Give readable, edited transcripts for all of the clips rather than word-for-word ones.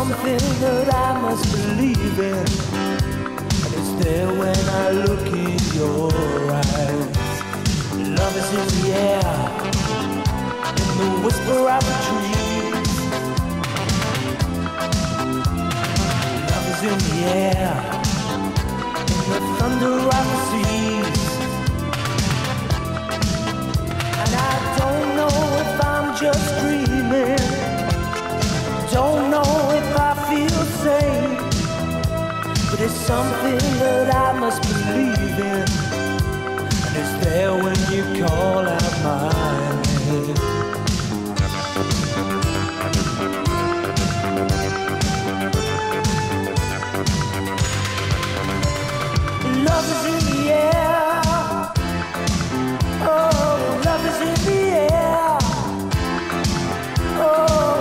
something that I must believe in, and it's there when I look in your eyes. Love is in the air, in the whisper of the trees. Love is in the air, in the thunder of the seas. And I don't know if I'm just dreaming, don't know if I feel safe, but it's something that I must believe in, and it's there when you call out my name. Love is in the air, oh, love is in the air, oh.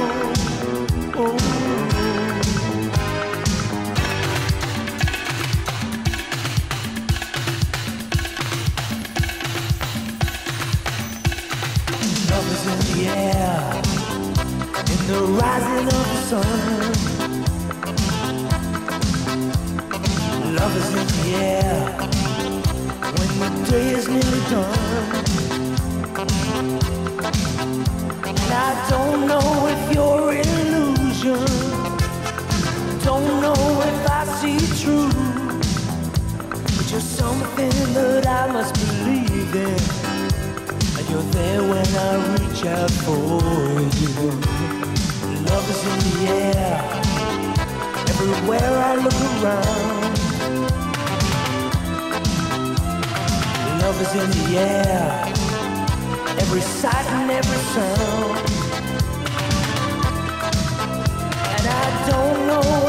Love is in the air, in the rising of the sun. Love is in the air, when the day is nearly done. And I don't know if you're an illusion, don't know if I see true, but you're something that I must believe in, and you're there when I reach out for you. Love is in the air, everywhere I look around. Love is in the air, every sight and every sound. And I don't know